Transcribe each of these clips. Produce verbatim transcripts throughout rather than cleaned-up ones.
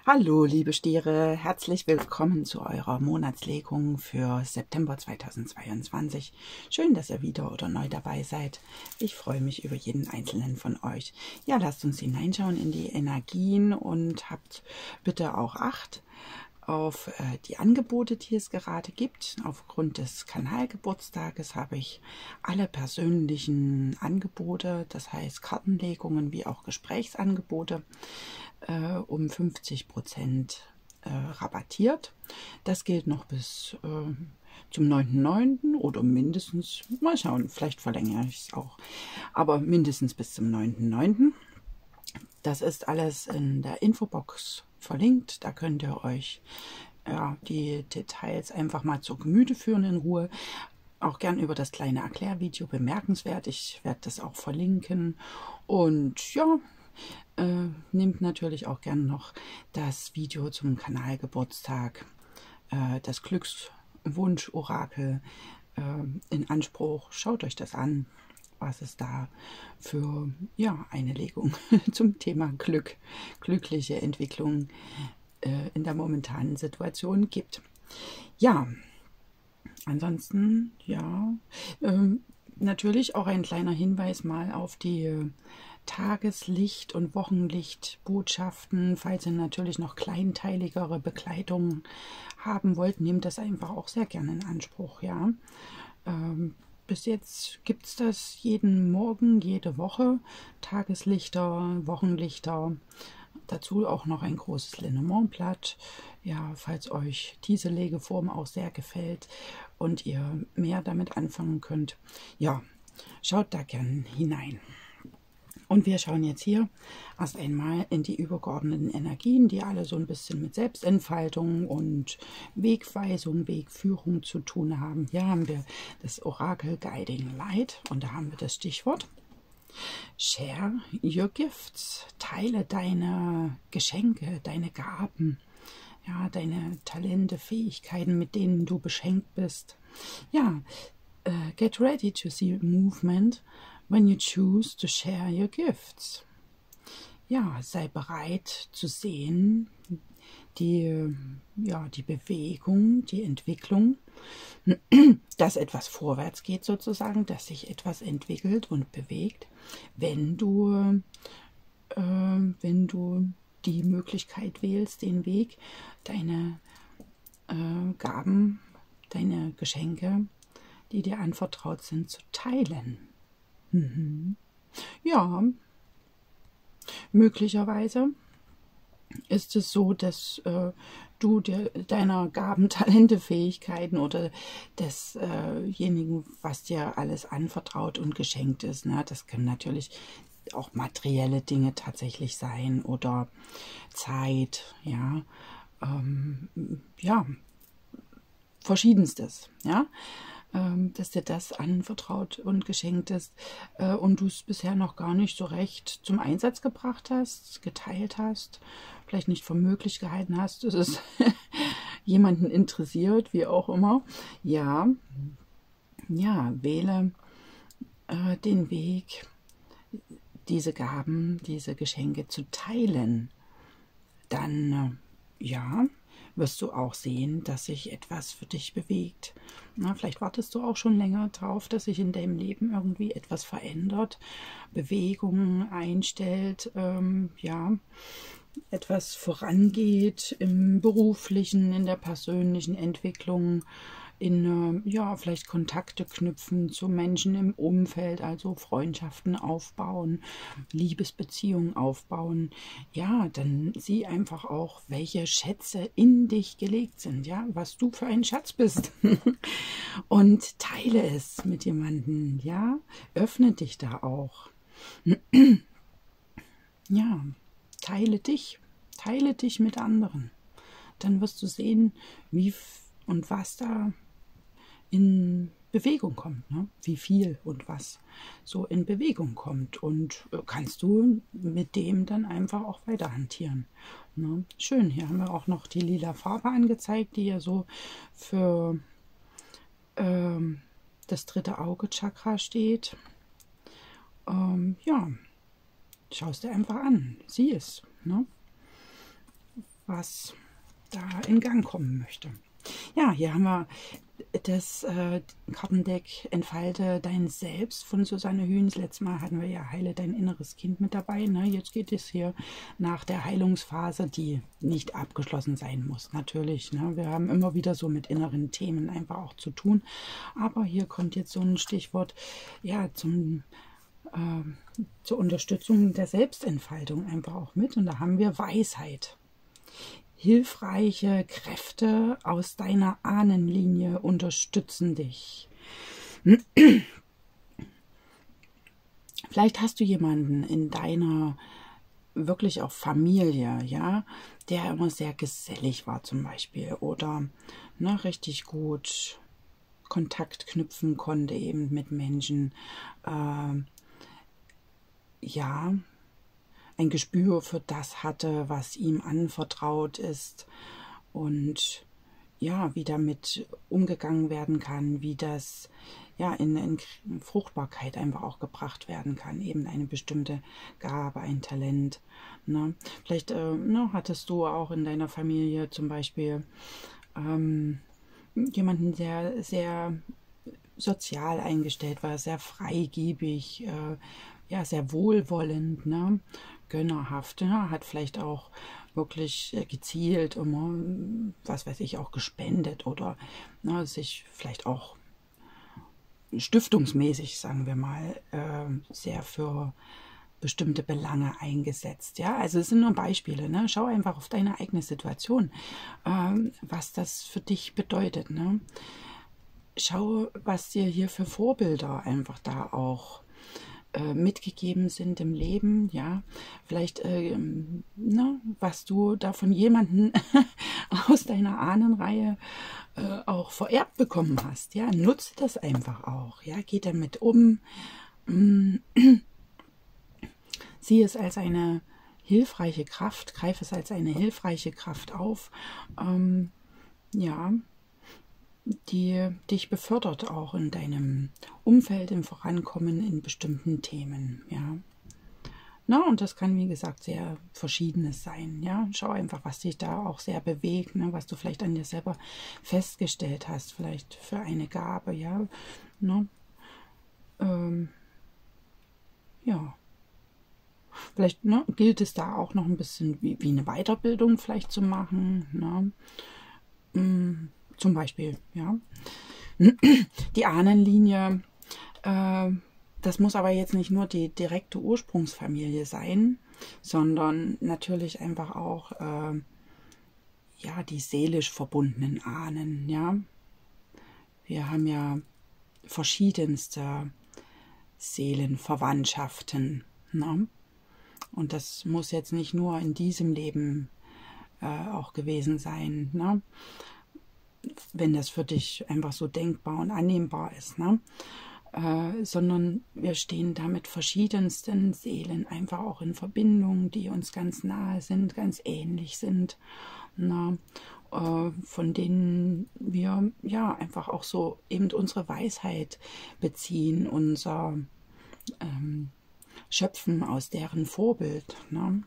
Hallo liebe Stiere, herzlich willkommen zu eurer Monatslegung für September zweitausendzweiundzwanzig. Schön, dass ihr wieder oder neu dabei seid. Ich freue mich über jeden einzelnen von euch. Ja, lasst uns hineinschauen in die Energien und habt bitte auch Acht auf äh, die Angebote, die es gerade gibt. Aufgrund des Kanalgeburtstages habe ich alle persönlichen Angebote, das heißt Kartenlegungen wie auch Gesprächsangebote, äh, um fünfzig Prozent äh, rabattiert. Das gilt noch bis äh, zum neunten neunten oder mindestens, mal schauen, vielleicht verlängere ich es auch, aber mindestens bis zum neunten neunten Das ist alles in der Infobox verlinkt. Da könnt ihr euch ja, die Details einfach mal zu Gemüte führen in Ruhe. Auch gern über das kleine Erklärvideo, bemerkenswert. Ich werde das auch verlinken. Und ja, äh, nehmt natürlich auch gern noch das Video zum Kanalgeburtstag, äh, das Glückswunsch-Orakel äh, in Anspruch. Schaut euch das an, was es da für ja, eine Legung zum Thema Glück, glückliche Entwicklung äh, in der momentanen Situation gibt. Ja, ansonsten, ja, äh, natürlich auch ein kleiner Hinweis mal auf die äh, Tageslicht- und Wochenlichtbotschaften. Falls ihr natürlich noch kleinteiligere Begleitungen haben wollt, nehmt das einfach auch sehr gerne in Anspruch. Ja, ähm, bis jetzt gibt es das jeden Morgen, jede Woche. Tageslichter, Wochenlichter. Dazu auch noch ein großes Lenormand-Blatt. Ja, falls euch diese Legeform auch sehr gefällt und ihr mehr damit anfangen könnt, ja, schaut da gern hinein. Und wir schauen jetzt hier erst einmal in die übergeordneten Energien, die alle so ein bisschen mit Selbstentfaltung und Wegweisung, Wegführung zu tun haben. Hier haben wir das Orakel Guiding Light und da haben wir das Stichwort Share your gifts. Teile deine Geschenke, deine Gaben, ja, deine Talente, Fähigkeiten, mit denen du beschenkt bist. Ja, uh, get ready to see movement when you choose to share your gifts. Ja, sei bereit zu sehen, die, ja, die Bewegung, die Entwicklung, dass etwas vorwärts geht sozusagen, dass sich etwas entwickelt und bewegt, wenn du, äh, wenn du die Möglichkeit wählst, den Weg, deine äh, Gaben, deine Geschenke, die dir anvertraut sind, zu teilen. Mhm. Ja, möglicherweise ist es so, dass äh, du dir deiner Gaben, Talente, Fähigkeiten oder desjenigen, äh was dir alles anvertraut und geschenkt ist, ne? Das können natürlich auch materielle Dinge tatsächlich sein oder Zeit, ja, ähm, ja, verschiedenstes, ja, dass dir das anvertraut und geschenkt ist äh, und du es bisher noch gar nicht so recht zum Einsatz gebracht hast, geteilt hast, vielleicht nicht für möglich gehalten hast, dass es jemanden interessiert, wie auch immer. Ja, ja, wähle äh, den Weg, diese Gaben, diese Geschenke zu teilen. Dann, äh, ja, wirst du auch sehen, dass sich etwas für dich bewegt. Na, vielleicht wartest du auch schon länger drauf, dass sich in deinem Leben irgendwie etwas verändert, Bewegung einstellt, ähm, ja, etwas vorangeht im beruflichen, in der persönlichen Entwicklung, in, äh, ja, vielleicht Kontakte knüpfen zu Menschen im Umfeld, also Freundschaften aufbauen, Liebesbeziehungen aufbauen. Ja, dann sieh einfach auch, welche Schätze in dich gelegt sind, ja, was du für ein Schatz bist. Und teile es mit jemandem, ja, öffne dich da auch. Ja, teile dich, teile dich mit anderen. Dann wirst du sehen, wie und was da in Bewegung kommt, ne? Wie viel und was so in Bewegung kommt. Und kannst du mit dem dann einfach auch weiter hantieren. Ne? Schön, hier haben wir auch noch die lila Farbe angezeigt, die ja so für ähm, das dritte Auge-Chakra steht. Ähm, ja, schau es dir einfach an, sieh es. Ne? was da in Gang kommen möchte. Ja, hier haben wir das äh, Kartendeck Entfalte dein Selbst von Susanne Hühns. Letztes Mal hatten wir ja Heile dein inneres Kind mit dabei. Ne? Jetzt geht es hier nach der Heilungsphase, die nicht abgeschlossen sein muss. Natürlich, ne? Wir haben immer wieder so mit inneren Themen einfach auch zu tun. Aber hier kommt jetzt so ein Stichwort, ja, zum, äh, zur Unterstützung der Selbstentfaltung einfach auch mit. Und da haben wir Weisheit. Hilfreiche Kräfte aus deiner Ahnenlinie unterstützen dich. Vielleicht hast du jemanden in deiner wirklich auch Familie, ja, der immer sehr gesellig war zum Beispiel oder ne, richtig gut Kontakt knüpfen konnte eben mit Menschen. Äh, ja, ein Gespür für das hatte, was ihm anvertraut ist und ja, wie damit umgegangen werden kann, wie das ja in, in Fruchtbarkeit einfach auch gebracht werden kann, eben eine bestimmte Gabe, ein Talent. Ne? Vielleicht äh, ne, hattest du auch in deiner Familie zum Beispiel ähm, jemanden, der sehr sozial eingestellt war, sehr freigebig, äh, ja, sehr wohlwollend, ne? Gönnerhaft, ne? Hat vielleicht auch wirklich gezielt immer, was weiß ich, auch gespendet oder ne, sich vielleicht auch stiftungsmäßig, sagen wir mal, äh, sehr für bestimmte Belange eingesetzt. Ja, also es sind nur Beispiele. Ne? Schau einfach auf deine eigene Situation, ähm, was das für dich bedeutet. Ne? Schau, was dir hier für Vorbilder einfach da auch äh, mitgegeben sind im Leben, ja, vielleicht, äh, ne, was du da von jemandem aus deiner Ahnenreihe äh, auch vererbt bekommen hast, ja, nutze das einfach auch, ja, geh damit um, sieh es als eine hilfreiche Kraft, greif es als eine hilfreiche Kraft auf, ähm, ja, die dich befördert auch in deinem Umfeld, im Vorankommen in bestimmten Themen, ja. Na, und das kann, wie gesagt, sehr Verschiedenes sein, ja. Schau einfach, was dich da auch sehr bewegt, ne, was du vielleicht an dir selber festgestellt hast, vielleicht für eine Gabe, ja. Ne? Ähm, ja. Vielleicht ne, gilt es da auch noch ein bisschen wie, wie eine Weiterbildung vielleicht zu machen, ne? Mm. Zum Beispiel, ja. Die Ahnenlinie, äh, das muss aber jetzt nicht nur die direkte Ursprungsfamilie sein, sondern natürlich einfach auch, äh, ja, die seelisch verbundenen Ahnen, ja. Wir haben ja verschiedenste Seelenverwandtschaften, ne? Und das muss jetzt nicht nur in diesem Leben äh, auch gewesen sein, ne? Wenn das für dich einfach so denkbar und annehmbar ist, ne? Äh, sondern wir stehen da mit verschiedensten Seelen einfach auch in Verbindung, die uns ganz nahe sind, ganz ähnlich sind, ne? Äh, von denen wir ja einfach auch so eben unsere Weisheit beziehen, unser ähm, Schöpfen aus deren Vorbild, ne?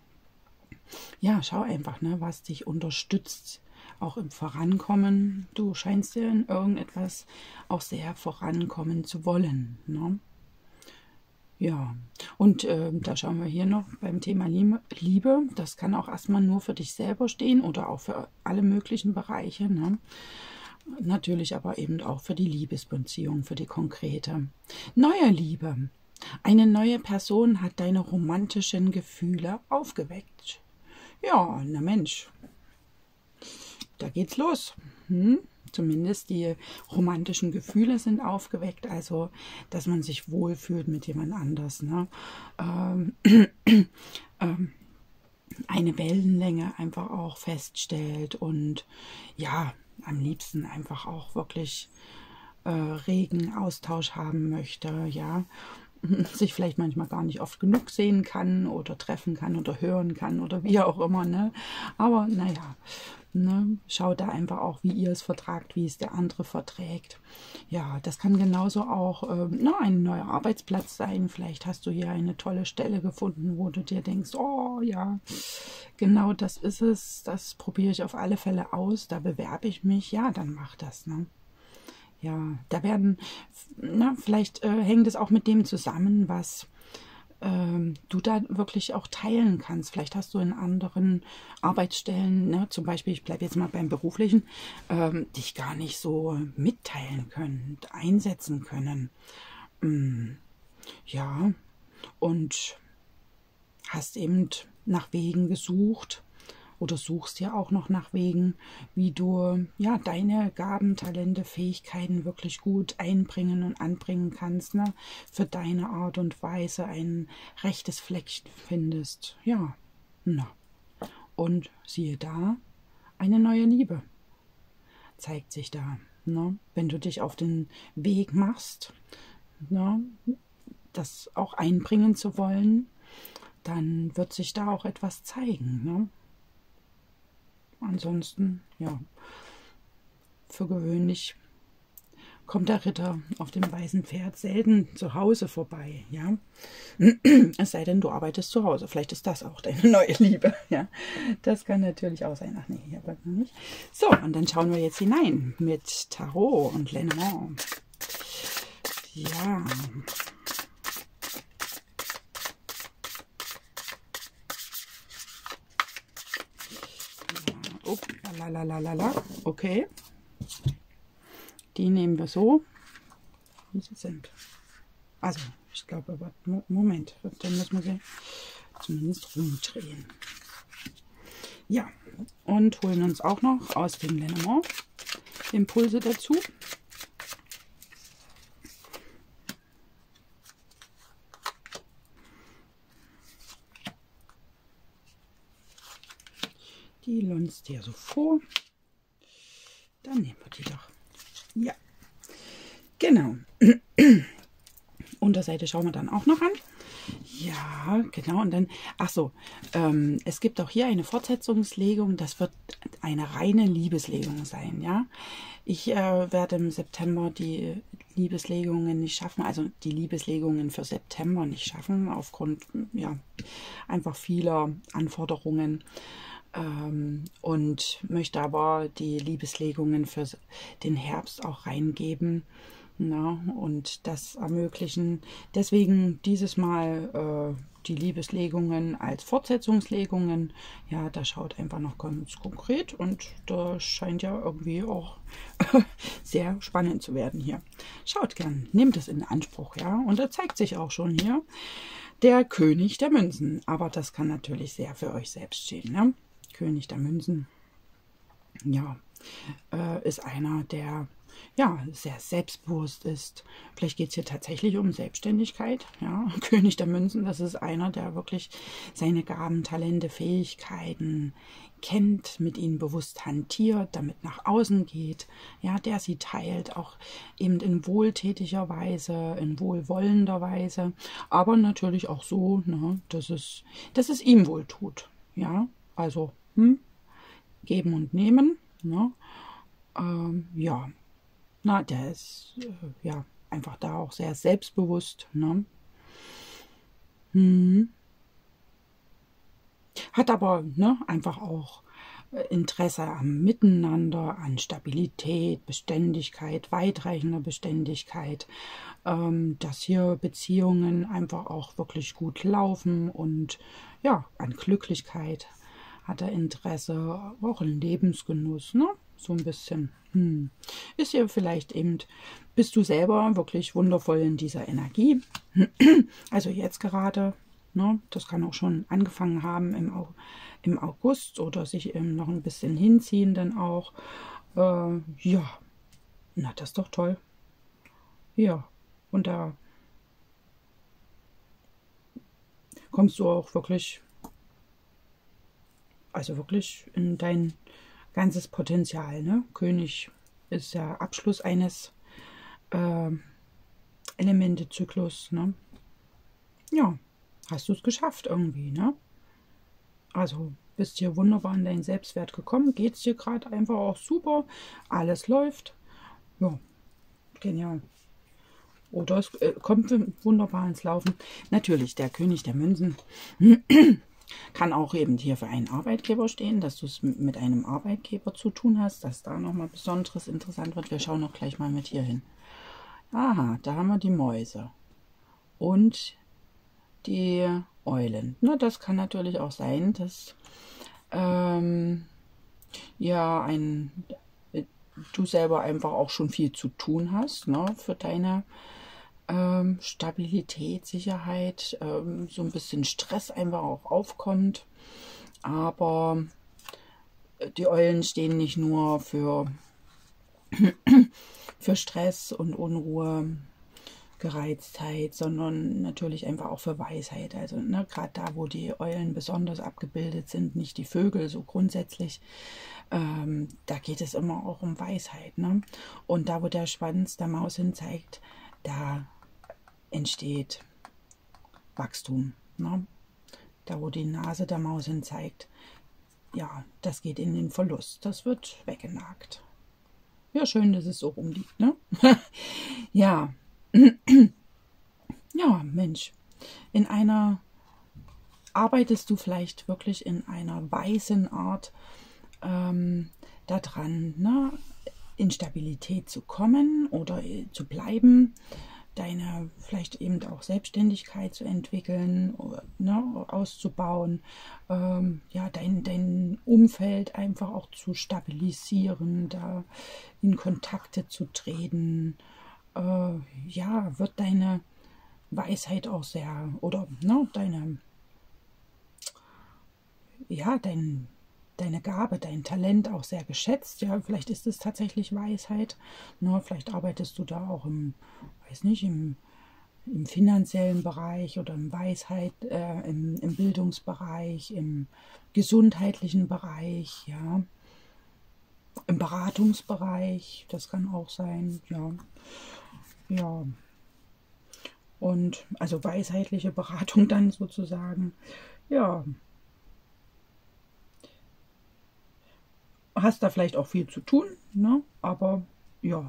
Ja, schau einfach, ne, was dich unterstützt, auch im Vorankommen. Du scheinst ja in irgendetwas auch sehr vorankommen zu wollen, ne? Ja, und äh, da schauen wir hier noch beim Thema Liebe. Das kann auch erstmal nur für dich selber stehen oder auch für alle möglichen Bereiche, ne? Natürlich aber eben auch für die Liebesbeziehung, für die konkrete. Neue Liebe. Eine neue Person hat deine romantischen Gefühle aufgeweckt. Ja, na Mensch, da geht's los. Hm? Zumindest die romantischen Gefühle sind aufgeweckt, also dass man sich wohlfühlt mit jemand anders. Ne? Ähm, ähm, eine Wellenlänge einfach auch feststellt und ja, am liebsten einfach auch wirklich äh, regen Austausch haben möchte, ja. Sich vielleicht manchmal gar nicht oft genug sehen kann oder treffen kann oder hören kann oder wie auch immer, ne? Aber naja, Ne? Schaut da einfach auch, wie ihr es vertragt, wie es der andere verträgt. Ja, das kann genauso auch äh, na, ein neuer Arbeitsplatz sein. Vielleicht hast du hier eine tolle Stelle gefunden, wo du dir denkst, oh ja, genau das ist es. Das probiere ich auf alle Fälle aus. Da bewerbe ich mich. Ja, dann mach das. Ne? Ja, da werden, na, vielleicht äh, hängt es auch mit dem zusammen, was ähm, du da wirklich auch teilen kannst. Vielleicht hast du in anderen Arbeitsstellen, ne, zum Beispiel, ich bleibe jetzt mal beim Beruflichen, ähm, dich gar nicht so mitteilen können, einsetzen können. Mm, ja, und hast eben nach Wegen gesucht oder suchst ja auch noch nach Wegen, wie du ja deine Gaben, Talente, Fähigkeiten wirklich gut einbringen und anbringen kannst, ne? Für deine Art und Weise ein rechtes Fleckchen findest. Ja, na. Und siehe da, eine neue Liebe zeigt sich da. Ne? Wenn du dich auf den Weg machst, ne? Das auch einbringen zu wollen, dann wird sich da auch etwas zeigen. Ne? Ansonsten, ja, für gewöhnlich kommt der Ritter auf dem weißen Pferd selten zu Hause vorbei, ja. Es sei denn, du arbeitest zu Hause. Vielleicht ist das auch deine neue Liebe, ja. Das kann natürlich auch sein. Ach nee, hier bleibt noch nicht. So, und dann schauen wir jetzt hinein mit Tarot und Lenormand. Ja. Oh, lalalala. Okay. Die nehmen wir so, wie sie sind. Also, ich glaube, aber Moment, dann müssen wir sie zumindest rumdrehen. Ja, und holen uns auch noch aus dem Lenormand Impulse dazu. Die lunzt hier so vor. Dann nehmen wir die doch. Ja, genau. Unterseite schauen wir dann auch noch an. Ja, genau. Und dann, ach so, ähm, es gibt auch hier eine Fortsetzungslegung. Das wird eine reine Liebeslegung sein, ja. Ich äh, werde im September die Liebeslegungen nicht schaffen, also die Liebeslegungen für September nicht schaffen, aufgrund, ja, einfach vieler Anforderungen. Ähm, und möchte aber die Liebeslegungen für den Herbst auch reingeben. Na, und das ermöglichen. Deswegen dieses Mal äh, die Liebeslegungen als Fortsetzungslegungen. Ja, da schaut einfach noch ganz konkret und da scheint ja irgendwie auch sehr spannend zu werden hier. Schaut gern, nehmt es in Anspruch, ja. Und da zeigt sich auch schon hier der König der Münzen. Aber das kann natürlich sehr für euch selbst stehen, ne? König der Münzen, ja, äh, ist einer, der ja sehr selbstbewusst ist. Vielleicht geht es hier tatsächlich um Selbstständigkeit. Ja, König der Münzen, das ist einer, der wirklich seine Gaben, Talente, Fähigkeiten kennt, mit ihnen bewusst hantiert, damit nach außen geht, ja, der sie teilt, auch eben in wohltätiger Weise, in wohlwollender Weise, aber natürlich auch so, ne, dass es, dass es ihm wohl tut. Ja, also hm, geben und nehmen. Ne? Ähm, ja, na, der ist äh, ja einfach da auch sehr selbstbewusst. Ne? Hm. Hat aber ne, einfach auch Interesse am Miteinander, an Stabilität, Beständigkeit, weitreichender Beständigkeit, ähm, dass hier Beziehungen einfach auch wirklich gut laufen und ja, an Glücklichkeit hat er Interesse, auch in Lebensgenuss, ne? So ein bisschen. Hm. Ist hier vielleicht eben, bist du selber wirklich wundervoll in dieser Energie. Also jetzt gerade, ne? Das kann auch schon angefangen haben im, im August oder sich eben noch ein bisschen hinziehen dann auch. Äh, ja, na, das ist doch toll. Ja, und da kommst du auch wirklich, also wirklich in dein ganzes Potenzial. Ne? König ist ja Abschluss eines äh, Elementezyklus. Ne? Ja, hast du es geschafft irgendwie. Ne? Also bist hier wunderbar an deinen Selbstwert gekommen, geht es dir gerade einfach auch super, alles läuft. Ja, genial. Oder es äh, kommt wunderbar ins Laufen. Natürlich, der König der Münzen kann auch eben hier für einen Arbeitgeber stehen, dass du es mit einem Arbeitgeber zu tun hast, dass da nochmal Besonderes interessant wird. Wir schauen noch gleich mal mit hier hin. Aha, da haben wir die Mäuse und die Eulen. Na, das kann natürlich auch sein, dass ähm, ja ein, du selber einfach auch schon viel zu tun hast, ne, für deine ähm, Stabilität, Sicherheit, ähm, so ein bisschen Stress einfach auch aufkommt. Aber die Eulen stehen nicht nur für, für Stress und Unruhe, Gereiztheit, sondern natürlich einfach auch für Weisheit. Also ne, gerade da, wo die Eulen besonders abgebildet sind, nicht die Vögel so grundsätzlich, ähm, da geht es immer auch um Weisheit. Ne? Und da, wo der Schwanz der Maus hin zeigt, da entsteht Wachstum. Ne? Da, wo die Nase der Maus hin zeigt, ja, das geht in den Verlust. Das wird weggenagt. Ja, schön, dass es so rumliegt. Ne? Ja. Ja, Mensch, in einer, arbeitest du vielleicht wirklich in einer weisen Art ähm, daran, ne, in Stabilität zu kommen oder zu bleiben, deine vielleicht eben auch Selbstständigkeit zu entwickeln, oder, ne, auszubauen, ähm, ja, dein, dein Umfeld einfach auch zu stabilisieren, da in Kontakte zu treten. Äh, ja, wird deine Weisheit auch sehr, oder ne, deine, ja, dein, deine Gabe, dein Talent auch sehr geschätzt. Ja, vielleicht ist es tatsächlich Weisheit. Ne, vielleicht arbeitest du da auch im, weiß nicht, im, im finanziellen Bereich oder im Weisheit, äh, im, im Bildungsbereich, im gesundheitlichen Bereich, ja, im Beratungsbereich, das kann auch sein, ja. Ja, und also weisheitliche Beratung dann sozusagen, ja, hast da vielleicht auch viel zu tun, ne? Aber ja,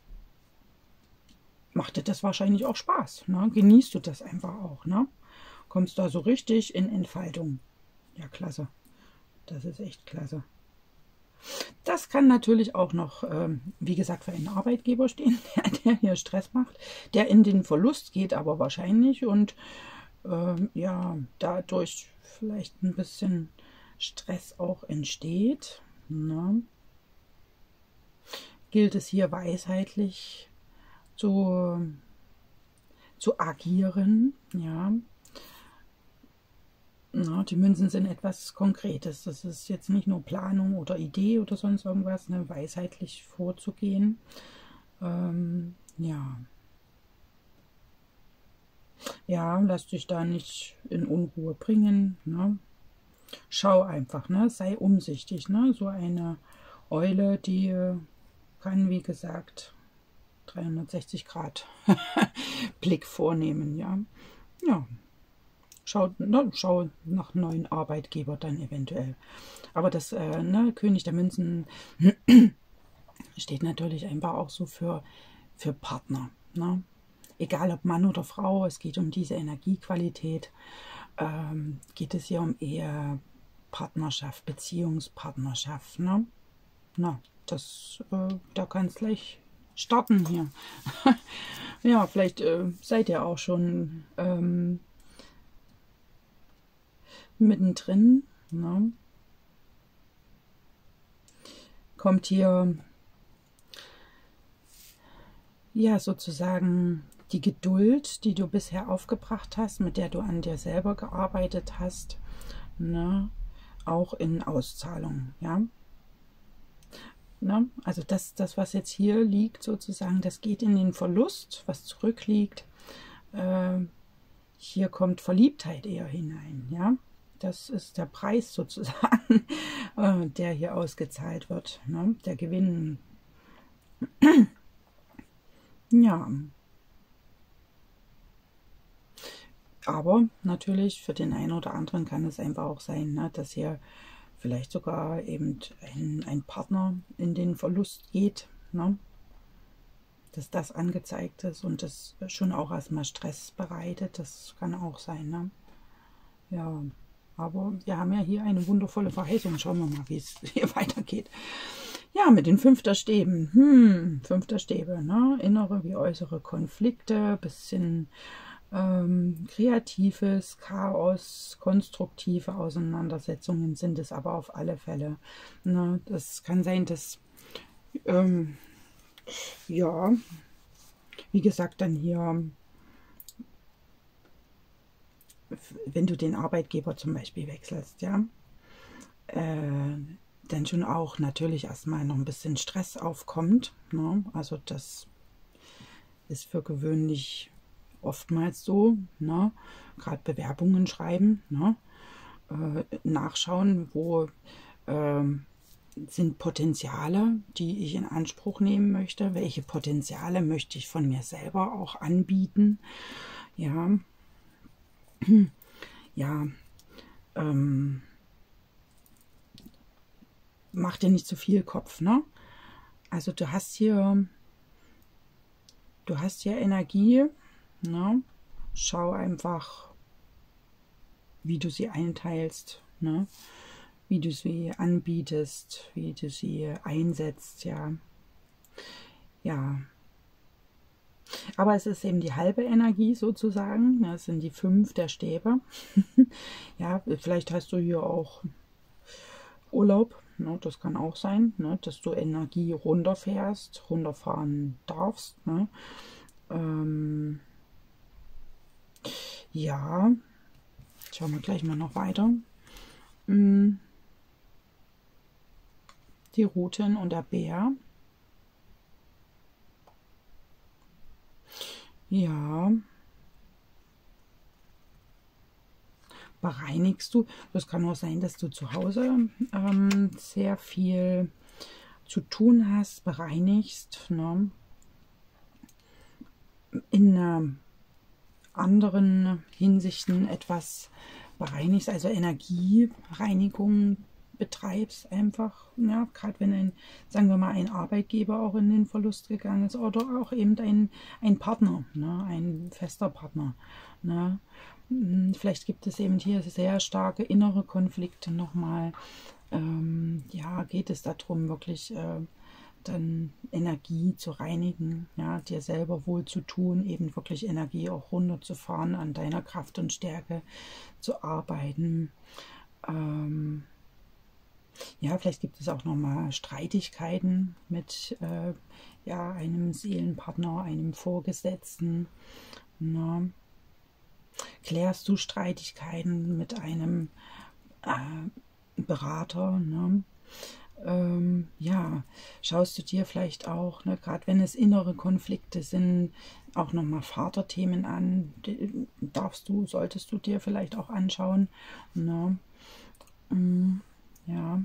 macht dir das wahrscheinlich auch Spaß, ne? Genießt du das einfach auch, ne? Kommst da so richtig in Entfaltung. Ja, klasse. Das ist echt klasse. Das kann natürlich auch noch, ähm, wie gesagt, für einen Arbeitgeber stehen, der, der hier Stress macht, der in den Verlust geht, aber wahrscheinlich und ähm, ja, dadurch vielleicht ein bisschen Stress auch entsteht. Ne? Gilt es hier weisheitlich zu, zu agieren, ja. Na, die Münzen sind etwas Konkretes. Das ist jetzt nicht nur Planung oder Idee oder sonst irgendwas, ne, weisheitlich vorzugehen. Ähm, ja. Ja, lass dich da nicht in Unruhe bringen. Ne? Schau einfach, ne? Sei umsichtig. Ne? So eine Eule, die kann, wie gesagt, dreihundertsechzig Grad Blick vornehmen. Ja, ja. Schau, ne, schau nach neuen Arbeitgeber dann eventuell. Aber das äh, ne, König der Münzen steht natürlich einfach auch so für, für Partner. Ne? Egal ob Mann oder Frau, es geht um diese Energiequalität. Ähm, geht es hier um Ehe, Partnerschaft, Beziehungspartnerschaft. Ne? Na, das, äh, da kann es gleich starten hier. Ja, vielleicht äh, seid ihr auch schon ähm, mittendrin, ne? Kommt hier ja sozusagen die Geduld, die du bisher aufgebracht hast, mit der du an dir selber gearbeitet hast, ne? Auch in Auszahlung, ja. Ne? Also das, das, was jetzt hier liegt sozusagen, das geht in den Verlust, was zurückliegt. Äh, hier kommt Verliebtheit eher hinein, ja. Das ist der Preis sozusagen, äh, der hier ausgezahlt wird, ne? Der Gewinn. Ja. Aber natürlich für den einen oder anderen kann es einfach auch sein, ne, dass hier vielleicht sogar eben ein, ein Partner in den Verlust geht, ne? Dass das angezeigt ist und das schon auch erstmal Stress bereitet, das kann auch sein, ne? Ja, aber wir haben ja hier eine wundervolle Verheißung. Schauen wir mal, wie es hier weitergeht. Ja, mit den fünfter Stäben. Hm, fünfter Stäbe, ne? Innere wie äußere Konflikte, bisschen ähm, kreatives Chaos, konstruktive Auseinandersetzungen sind es aber auf alle Fälle. Ne? Das kann sein, dass, ähm, ja, wie gesagt, dann hier, wenn du den Arbeitgeber zum Beispiel wechselst, ja, äh, dann schon auch natürlich erstmal noch ein bisschen Stress aufkommt, ne? Also das ist für gewöhnlich oftmals so, ne? Gerade Bewerbungen schreiben, ne? Äh, nachschauen, wo äh, sind Potenziale, die ich in Anspruch nehmen möchte, welche Potenziale möchte ich von mir selber auch anbieten, ja, ja, ähm, mach dir nicht zu viel Kopf, ne? Also du hast hier, du hast hier Energie, ne? Schau einfach, wie du sie einteilst, ne? Wie du sie anbietest, wie du sie einsetzt, ja. Ja. Aber es ist eben die halbe Energie sozusagen, das sind die fünf der Stäbe. Ja, vielleicht hast du hier auch Urlaub, ne, das kann auch sein, ne, dass du Energie runterfährst, runterfahren darfst. Ne. Ähm, ja, schauen wir gleich mal noch weiter. Die Routen und der Bär. Ja. Bereinigst du. Das kann auch sein, dass du zu Hause ähm, sehr viel zu tun hast, bereinigst, ne? In äh, anderen Hinsichten etwas bereinigst, also Energiereinigung betreibst einfach, ja, gerade wenn ein, sagen wir mal, ein Arbeitgeber auch in den Verlust gegangen ist oder auch eben ein, ein Partner, ne, ein fester Partner, ne. Vielleicht gibt es eben hier sehr starke innere Konflikte nochmal. Ähm, ja, geht es darum, wirklich äh, dann Energie zu reinigen, ja, dir selber wohl zu tun, eben wirklich Energie auch runterzufahren, an deiner Kraft und Stärke zu arbeiten. Ähm, ja, vielleicht gibt es auch nochmal Streitigkeiten mit äh, ja, einem Seelenpartner, einem Vorgesetzten. Na, klärst du Streitigkeiten mit einem äh, Berater, ne? Ähm, ja, schaust du dir vielleicht auch, ne, gerade wenn es innere Konflikte sind, auch nochmal Vaterthemen an, die darfst du, solltest du dir vielleicht auch anschauen, ne? Mm, ja.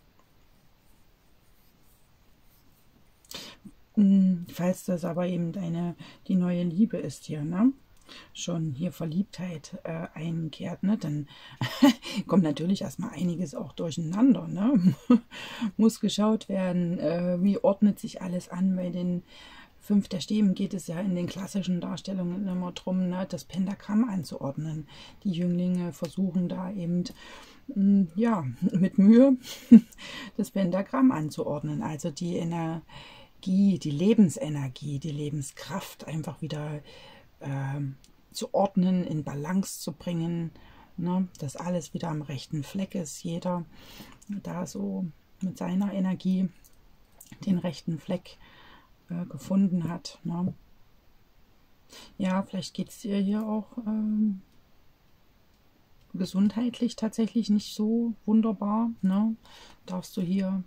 Mm, falls das aber eben deine, die neue Liebe ist hier, ne? Schon hier Verliebtheit äh, einkehrt, ne, dann kommt natürlich erstmal einiges auch durcheinander. Ne? Muss geschaut werden, äh, wie ordnet sich alles an. Bei den fünf der Stäben geht es ja in den klassischen Darstellungen immer darum, ne, das Pentagramm anzuordnen. Die Jünglinge versuchen da eben, mh, ja, mit Mühe das Pentagramm anzuordnen. Also die Energie, die Lebensenergie, die Lebenskraft einfach wieder Äh, zu ordnen, in Balance zu bringen, ne, dass alles wieder am rechten Fleck ist, jeder da so mit seiner Energie den rechten Fleck äh, gefunden hat. Ne. Ja, vielleicht geht es dir hier auch ähm, gesundheitlich tatsächlich nicht so wunderbar. Ne. Darfst du hier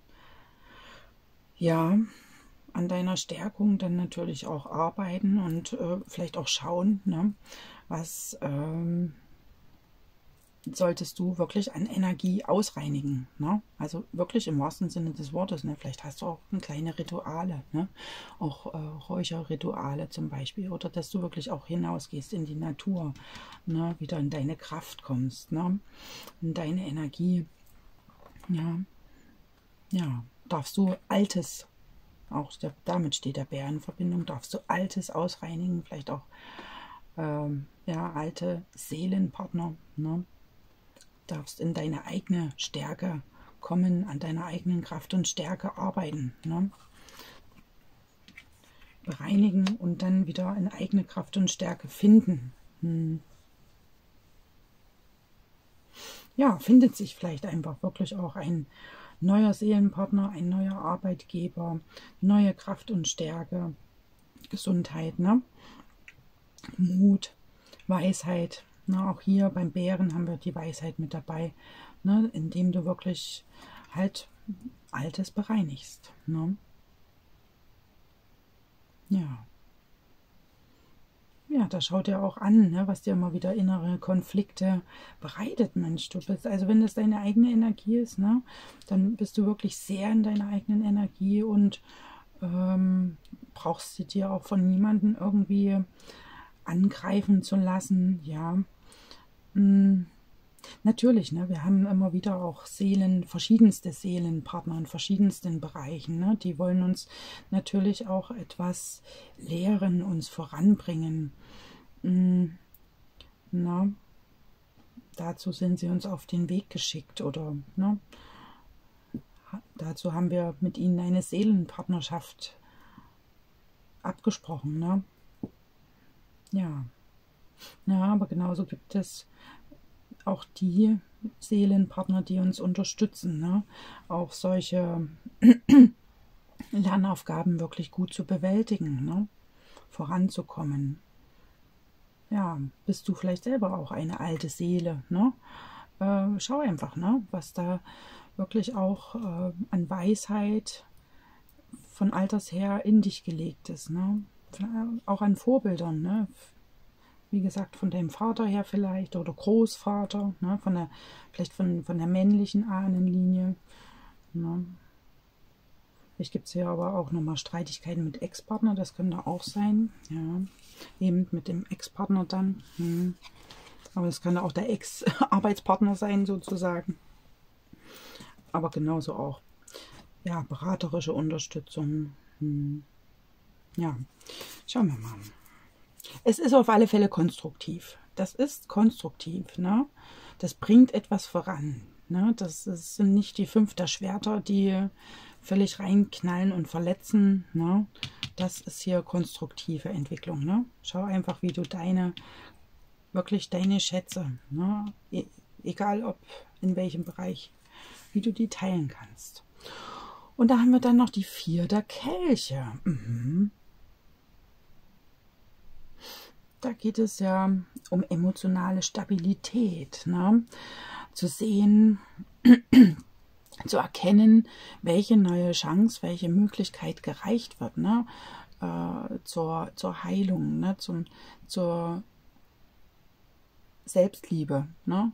ja an deiner Stärkung dann natürlich auch arbeiten und äh, vielleicht auch schauen, ne, was ähm, solltest du wirklich an Energie ausreinigen. Ne? Also wirklich im wahrsten Sinne des Wortes. Ne? Vielleicht hast du auch kleine Rituale, ne? Auch äh, Räucherrituale zum Beispiel. Oder dass du wirklich auch hinausgehst in die Natur, ne? Wieder in deine Kraft kommst, ne? In deine Energie. Ja, ja, darfst du Altes, auch der, damit steht der Bär in Verbindung, darfst du Altes ausreinigen, vielleicht auch ähm, ja, alte Seelenpartner, ne? Darfst in deine eigene Stärke kommen, an deiner eigenen Kraft und Stärke arbeiten, ne? Bereinigen und dann wieder in eigene Kraft und Stärke finden. Hm. Ja, findet sich vielleicht einfach wirklich auch ein neuer Seelenpartner, ein neuer Arbeitgeber, neue Kraft und Stärke, Gesundheit, ne? Mut, Weisheit. Ne? Auch hier beim Bären haben wir die Weisheit mit dabei, ne? Indem du wirklich halt Altes bereinigst. Ne? Ja. Ja, da schaut dir auch an, ne, was dir immer wieder innere Konflikte bereitet, Mensch. Du bist, also wenn das deine eigene Energie ist, ne, dann bist du wirklich sehr in deiner eigenen Energie und ähm, brauchst sie dir auch von niemandem irgendwie angreifen zu lassen, ja. Hm. Natürlich, ne, wir haben immer wieder auch Seelen, verschiedenste Seelenpartner in verschiedensten Bereichen. Ne, die wollen uns natürlich auch etwas lehren, uns voranbringen. Mm, na, dazu sind sie uns auf den Weg geschickt oder ne, dazu haben wir mit ihnen eine Seelenpartnerschaft abgesprochen. Ne? Ja. Ja, aber genauso gibt es auch die Seelenpartner, die uns unterstützen, ne? Auch solche Lernaufgaben wirklich gut zu bewältigen, ne? Voranzukommen. Ja, bist du vielleicht selber auch eine alte Seele, ne? Äh, schau einfach, ne? Was da wirklich auch äh, an Weisheit von alters her in dich gelegt ist, ne? Auch an Vorbildern, ne? Wie gesagt, von deinem Vater her vielleicht oder Großvater, ne, von der, vielleicht von, von der männlichen Ahnenlinie. Ne. Vielleicht gibt es hier aber auch nochmal Streitigkeiten mit Ex-Partner, das könnte auch sein. Ja, eben mit dem Ex-Partner dann. Hm. Aber das könnte auch der Ex-Arbeitspartner sein, sozusagen. Aber genauso auch, ja, beraterische Unterstützung. Hm. Ja, schauen wir mal. Es ist auf alle Fälle konstruktiv. Das ist konstruktiv. Ne? Das bringt etwas voran. Ne? Das, das sind nicht die fünf der Schwerter, die völlig reinknallen und verletzen. Ne? Das ist hier konstruktive Entwicklung. Ne? Schau einfach, wie du deine, wirklich deine Schätze, ne? E egal ob in welchem Bereich, wie du die teilen kannst. Und da haben wir dann noch die vier der Kelche. Mhm. Da geht es ja um emotionale Stabilität, ne? Zu sehen, zu erkennen, welche neue Chance, welche Möglichkeit gereicht wird, ne? Äh, zur, zur Heilung, ne? Zum, zur Selbstliebe. Ne?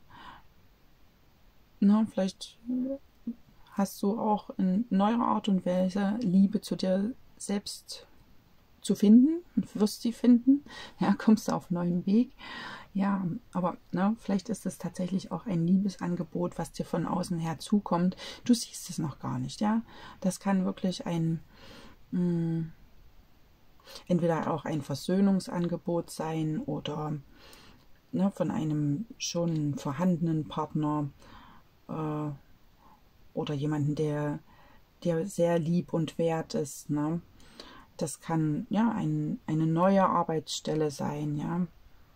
Ne? Vielleicht hast du auch in neuer Art und Weise Liebe zu dir selbst zu finden und wirst sie finden, ja, kommst du auf einen neuen Weg, ja, aber ne, vielleicht ist es tatsächlich auch ein Liebesangebot, was dir von außen her zukommt, du siehst es noch gar nicht, ja, das kann wirklich ein, mh, entweder auch ein Versöhnungsangebot sein oder ne, von einem schon vorhandenen Partner äh, oder jemanden, der, der sehr lieb und wert ist, ne. Das kann ja ein, eine neue Arbeitsstelle sein, ja.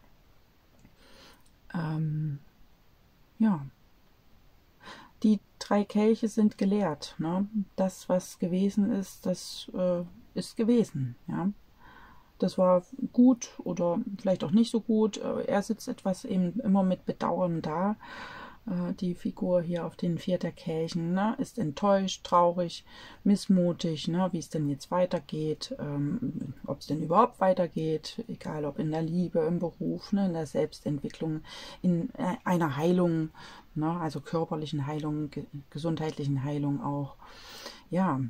Ähm, ja. Die drei Kelche sind geleert, ne? Das, was gewesen ist, das äh, ist gewesen, ja. Das war gut oder vielleicht auch nicht so gut. Er sitzt etwas eben immer mit Bedauern da. Die Figur hier auf den vier der Kelchen, ne, ist enttäuscht, traurig, missmutig, ne, wie es denn jetzt weitergeht, ähm, ob es denn überhaupt weitergeht, egal ob in der Liebe, im Beruf, ne, in der Selbstentwicklung, in äh, einer Heilung, ne, also körperlichen Heilung, ge gesundheitlichen Heilung auch. Ja,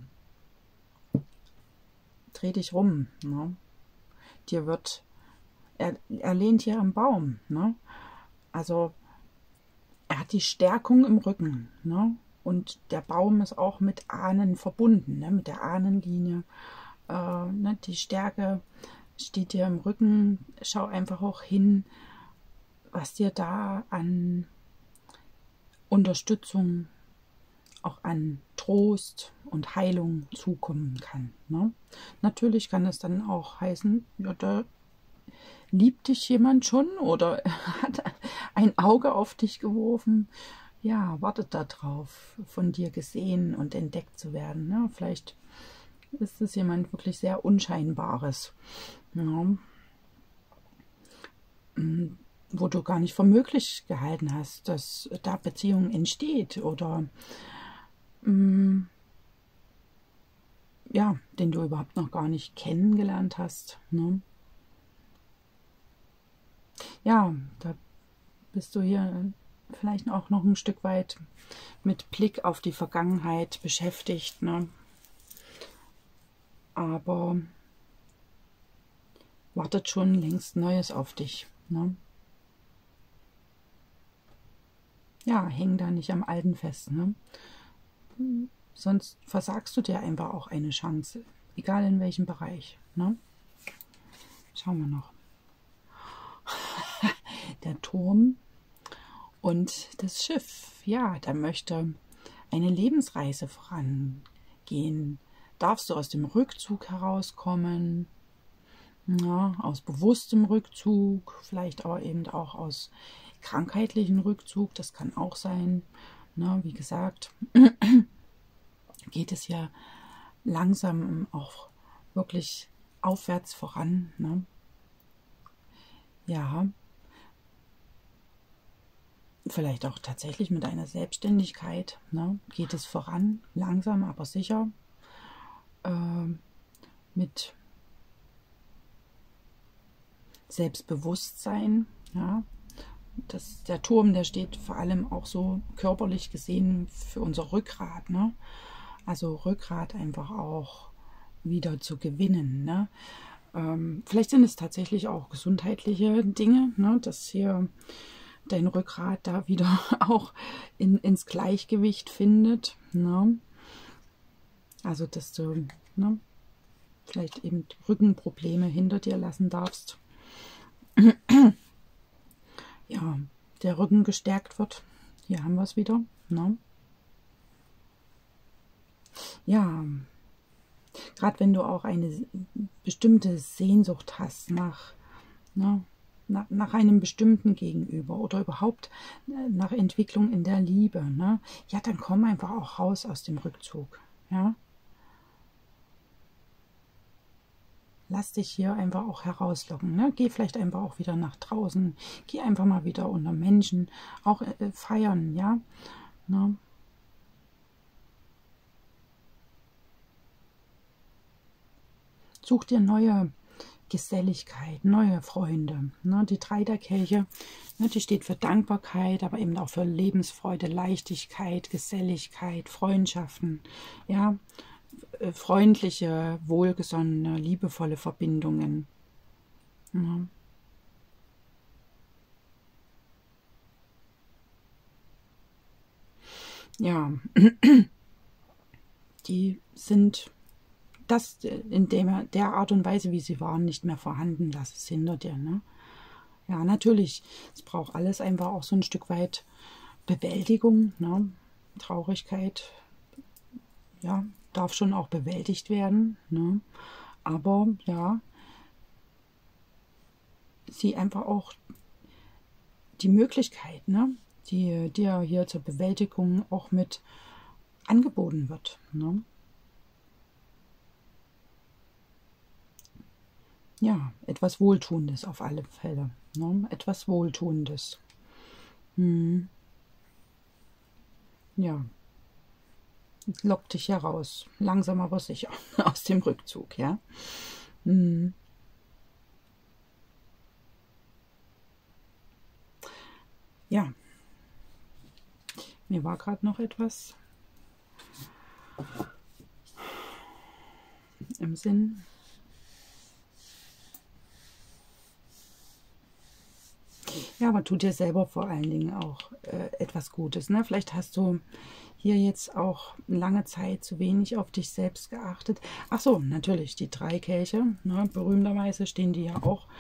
dreh dich rum, ne. Dir wird, er, er lehnt hier am Baum, ne, also er hat die Stärkung im Rücken, ne? Und der Baum ist auch mit Ahnen verbunden, ne? Mit der Ahnenlinie. Äh, ne? Die Stärke steht dir im Rücken. Schau einfach auch hin, was dir da an Unterstützung, auch an Trost und Heilung zukommen kann. Ne? Natürlich kann es dann auch heißen, ja, da liebt dich jemand schon oder hat ein Auge auf dich geworfen. Ja, wartet darauf, von dir gesehen und entdeckt zu werden. Ne? Vielleicht ist es jemand wirklich sehr Unscheinbares, ja, wo du gar nicht für möglich gehalten hast, dass da Beziehung entsteht oder mh, ja, den du überhaupt noch gar nicht kennengelernt hast. Ne? Ja, da bist du hier vielleicht auch noch ein Stück weit mit Blick auf die Vergangenheit beschäftigt. Ne? Aber wartet schon längst Neues auf dich. Ne? Ja, häng da nicht am Alten fest. Ne? Sonst versagst du dir einfach auch eine Chance, egal in welchem Bereich. Ne? Schauen wir noch. Der Turm und das Schiff. Ja, da möchte eine Lebensreise vorangehen. Darfst du aus dem Rückzug herauskommen, ja, aus bewusstem Rückzug, vielleicht aber eben auch aus krankheitlichen Rückzug, das kann auch sein. Na, wie gesagt, geht es ja langsam auch wirklich aufwärts voran. Ne? Ja, vielleicht auch tatsächlich mit einer Selbstständigkeit. Ne? Geht es voran, langsam, aber sicher. Äh, mit Selbstbewusstsein. Ja? Das, der Turm, der steht vor allem auch so körperlich gesehen für unser Rückgrat. Ne? Also Rückgrat einfach auch wieder zu gewinnen. Ne? Ähm, vielleicht sind es tatsächlich auch gesundheitliche Dinge, ne? Dass hier dein Rückgrat da wieder auch in, ins Gleichgewicht findet. Ne? Also dass du ne, vielleicht eben Rückenprobleme hinter dir lassen darfst. Ja, der Rücken gestärkt wird. Hier haben wir es wieder. Ne? Ja, gerade wenn du auch eine bestimmte Sehnsucht hast nach, ne, nach, nach einem bestimmten Gegenüber oder überhaupt nach Entwicklung in der Liebe, ne, ja, dann komm einfach auch raus aus dem Rückzug. Ja? Lass dich hier einfach auch herauslocken. Ne? Geh vielleicht einfach auch wieder nach draußen. Geh einfach mal wieder unter Menschen. Auch äh, feiern, ja. Ne? Such dir neue Geselligkeit, neue Freunde. Ne? Die Drei der Kelche, ne, die steht für Dankbarkeit, aber eben auch für Lebensfreude, Leichtigkeit, Geselligkeit, Freundschaften. Ja, freundliche, wohlgesonnene, liebevolle Verbindungen. Ja. Ja, die sind das in der, der Art und Weise, wie sie waren, nicht mehr vorhanden. Lass es hinter dir. Ne? Ja, natürlich, es braucht alles einfach auch so ein Stück weit Bewältigung. Ne? Traurigkeit, ja, darf schon auch bewältigt werden. Ne? Aber ja, sie einfach auch die Möglichkeit, ne, die dir hier zur Bewältigung auch mit angeboten wird. Ne? Ja, etwas Wohltuendes auf alle Fälle. Ne? Etwas Wohltuendes. Hm. Ja. Lock dich heraus. Langsam aber sicher. Aus dem Rückzug, ja. Hm. Ja. Mir war gerade noch etwas im Sinn. Ja, aber tut dir selber vor allen Dingen auch äh, etwas Gutes. Ne? Vielleicht hast du hier jetzt auch lange Zeit zu wenig auf dich selbst geachtet. Ach so, natürlich, die drei Kelche, ne, berühmterweise stehen die ja auch.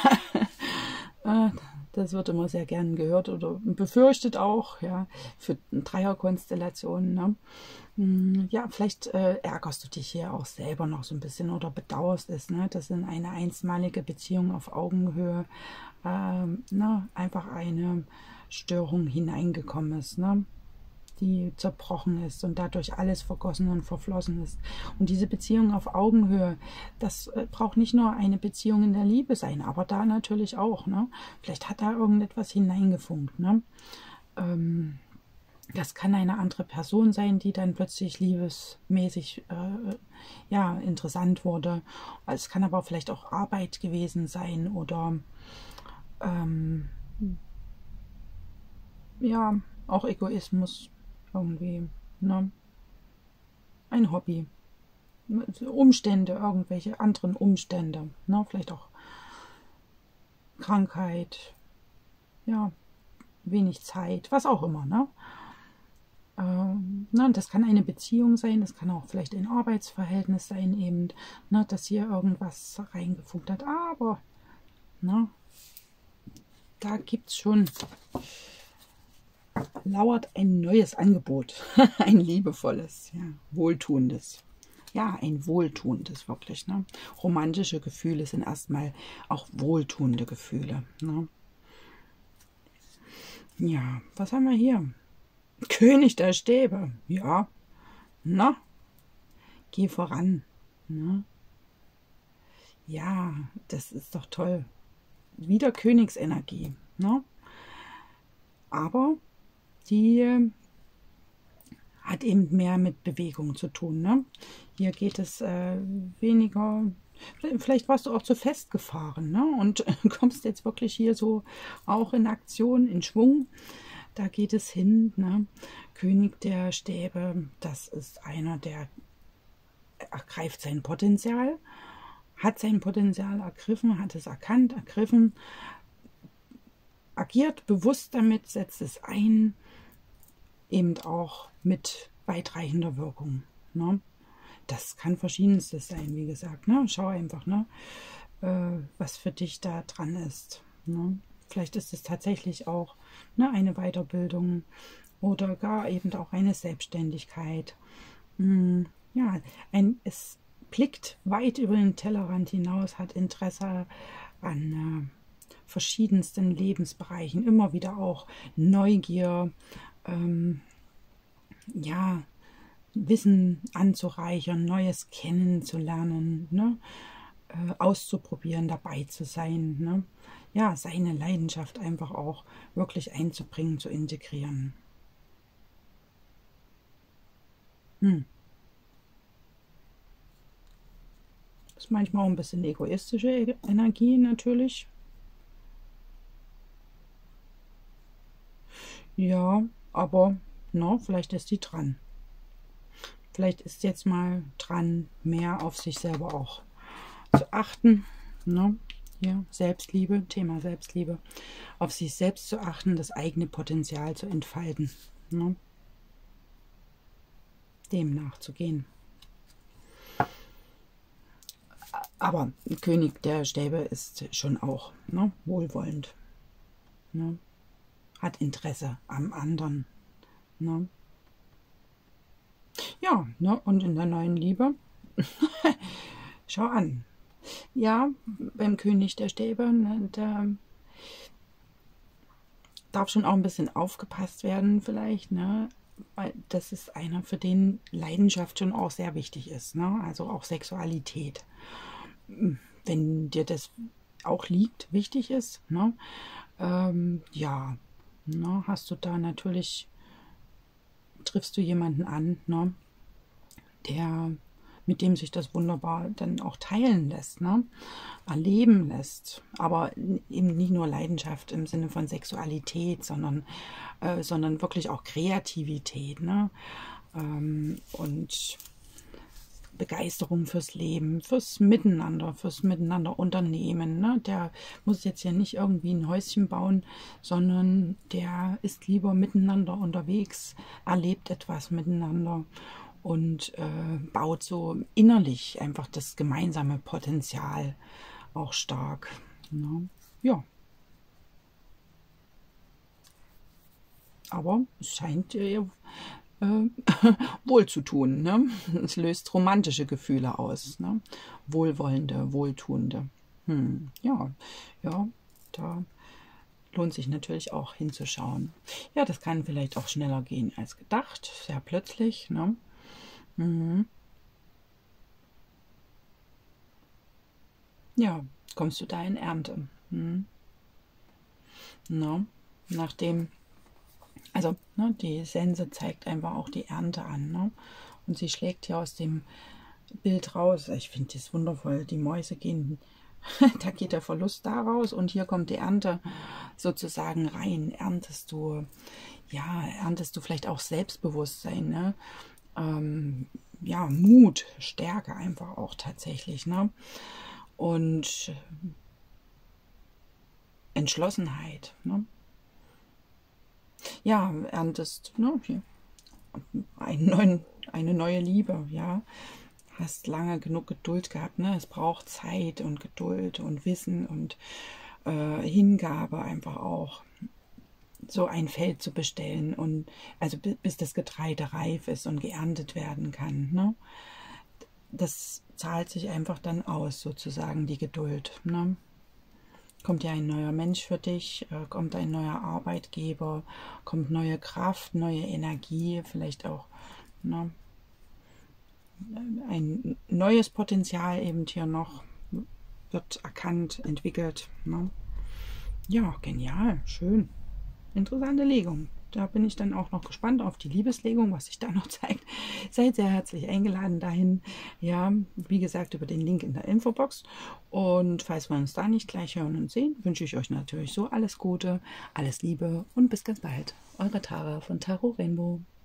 Das wird immer sehr gern gehört oder befürchtet auch, ja, für Dreierkonstellationen. Ne? Ja, vielleicht äh, ärgerst du dich hier auch selber noch so ein bisschen oder bedauerst es, ne, dass in eine einmalige Beziehung auf Augenhöhe ähm, ne, einfach eine Störung hineingekommen ist, ne? Die zerbrochen ist und dadurch alles vergossen und verflossen ist. Und diese Beziehung auf Augenhöhe, das äh, braucht nicht nur eine Beziehung in der Liebe sein, aber da natürlich auch. Ne? Vielleicht hat da irgendetwas hineingefunkt. Ne? Ähm, das kann eine andere Person sein, die dann plötzlich liebesmäßig äh, ja, interessant wurde. Es kann aber vielleicht auch Arbeit gewesen sein oder ähm, ja, auch Egoismus. Irgendwie, ne? Ein Hobby, Umstände, irgendwelche anderen Umstände, ne? Vielleicht auch Krankheit, ja, wenig Zeit, was auch immer, ne? Ähm, ne? Das kann eine Beziehung sein, das kann auch vielleicht ein Arbeitsverhältnis sein, eben, ne? Dass hier irgendwas reingefunkt hat, aber, ne? Da gibt es schon lauert ein neues Angebot, ein liebevolles, ja, wohltuendes. Ja, ein wohltuendes wirklich. Ne? Romantische Gefühle sind erstmal auch wohltuende Gefühle. Ne? Ja, was haben wir hier? König der Stäbe. Ja, na, geh voran. Ne? Ja, das ist doch toll. Wieder Königsenergie. Ne? Aber die hat eben mehr mit Bewegung zu tun. Ne? Hier geht es äh, weniger, vielleicht warst du auch zu festgefahren, ne? Und kommst jetzt wirklich hier so auch in Aktion, in Schwung. Da geht es hin. Ne? König der Stäbe, das ist einer, der ergreift sein Potenzial, hat sein Potenzial ergriffen, hat es erkannt, ergriffen, agiert bewusst damit, setzt es ein, eben auch mit weitreichender Wirkung. Ne? Das kann verschiedenstes sein, wie gesagt. Ne? Schau einfach, ne? äh, was für dich da dran ist. Ne? Vielleicht ist es tatsächlich auch ne, eine Weiterbildung oder gar eben auch eine Selbstständigkeit. Hm, ja, ein, es blickt weit über den Tellerrand hinaus, hat Interesse an äh, verschiedensten Lebensbereichen, immer wieder auch Neugier, ähm, ja, Wissen anzureichern, Neues kennenzulernen, ne? äh, auszuprobieren, dabei zu sein, ne? Ja, seine Leidenschaft einfach auch wirklich einzubringen, zu integrieren. Hm. Das ist manchmal auch ein bisschen egoistische Energie natürlich. Ja, aber no, vielleicht ist die dran. Vielleicht ist jetzt mal dran, mehr auf sich selber auch zu achten. Ne? Hier, Selbstliebe, Thema Selbstliebe. Auf sich selbst zu achten, das eigene Potenzial zu entfalten. Ne? Dem nachzugehen. Aber König der Stäbe ist schon auch ne, wohlwollend. Ne? Hat Interesse am anderen. Ne? Ja, ne? Und in der neuen Liebe, schau an. Ja, beim König der Stäbe, ne, da darf schon auch ein bisschen aufgepasst werden vielleicht, ne? Weil das ist einer, für den Leidenschaft schon auch sehr wichtig ist, ne? Also auch Sexualität. Wenn dir das auch liegt, wichtig ist, ne? Ähm, ja, ne? Hast du da natürlich, triffst du jemanden an, ne? Der, mit dem sich das wunderbar dann auch teilen lässt, ne? Erleben lässt. Aber eben nicht nur Leidenschaft im Sinne von Sexualität, sondern, äh, sondern wirklich auch Kreativität, ne? Ähm, und Begeisterung fürs Leben, fürs Miteinander, fürs Miteinander unternehmen. Ne? Der muss jetzt ja nicht irgendwie ein Häuschen bauen, sondern der ist lieber miteinander unterwegs, erlebt etwas miteinander und äh, baut so innerlich einfach das gemeinsame Potenzial auch stark. Ne? Ja. Aber es scheint ihr äh, wohl zu tun. Ne? Es löst romantische Gefühle aus. Ne? Wohlwollende, wohltuende. Hm, ja, ja, da lohnt sich natürlich auch hinzuschauen. Ja, das kann vielleicht auch schneller gehen als gedacht. Sehr plötzlich. Ne? Mhm. Ja, kommst du da in Ernte. Hm. No. Nachdem Also, ne, die Sense zeigt einfach auch die Ernte an. Ne? Und sie schlägt hier aus dem Bild raus. Ich finde das wundervoll. Die Mäuse gehen, da geht der Verlust da raus und hier kommt die Ernte sozusagen rein. Erntest du, ja, erntest du vielleicht auch Selbstbewusstsein, ne? Ähm, ja, Mut, Stärke einfach auch tatsächlich. Ne? Und Entschlossenheit. Ne? Ja, erntest ne, hier, einen neuen, eine neue Liebe, ja. Hast lange genug Geduld gehabt, ne? Es braucht Zeit und Geduld und Wissen und äh, Hingabe einfach auch, so ein Feld zu bestellen und also bis das Getreide reif ist und geerntet werden kann, ne? Das zahlt sich einfach dann aus, sozusagen, die Geduld, ne? Kommt ja ein neuer Mensch für dich, äh, kommt ein neuer Arbeitgeber, kommt neue Kraft, neue Energie, vielleicht auch ne, ein neues Potenzial eben hier noch, wird erkannt, entwickelt. Ne? Ja, genial, schön. Interessante Legung. Da bin ich dann auch noch gespannt auf die Liebeslegung, was sich da noch zeigt. Seid sehr herzlich eingeladen dahin. Ja, wie gesagt, über den Link in der Infobox. Und falls wir uns da nicht gleich hören und sehen, wünsche ich euch natürlich so alles Gute, alles Liebe und bis ganz bald. Eure Tara von Tarot Rainbow.